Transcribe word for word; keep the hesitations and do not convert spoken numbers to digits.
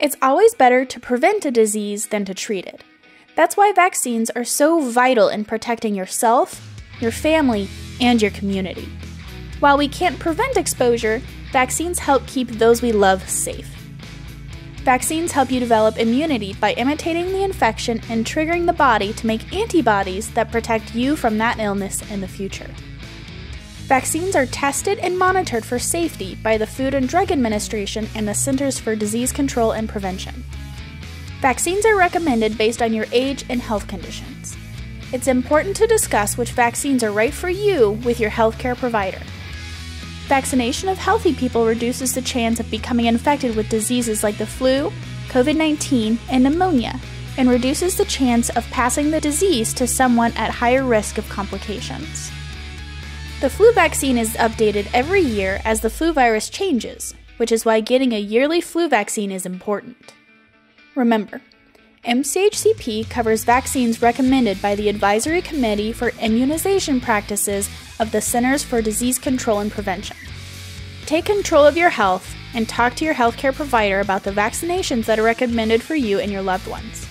It's always better to prevent a disease than to treat it. That's why vaccines are so vital in protecting yourself, your family, and your community. While we can't prevent exposure, vaccines help keep those we love safe. Vaccines help you develop immunity by imitating the infection and triggering the body to make antibodies that protect you from that illness in the future. Vaccines are tested and monitored for safety by the Food and Drug Administration and the Centers for Disease Control and Prevention. Vaccines are recommended based on your age and health conditions. It's important to discuss which vaccines are right for you with your healthcare provider. Vaccination of healthy people reduces the chance of becoming infected with diseases like the flu, COVID nineteen, and pneumonia, and reduces the chance of passing the disease to someone at higher risk of complications. The flu vaccine is updated every year as the flu virus changes, which is why getting a yearly flu vaccine is important. Remember, M C H C P covers vaccines recommended by the Advisory Committee for Immunization Practices of the Centers for Disease Control and Prevention. Take control of your health and talk to your healthcare provider about the vaccinations that are recommended for you and your loved ones.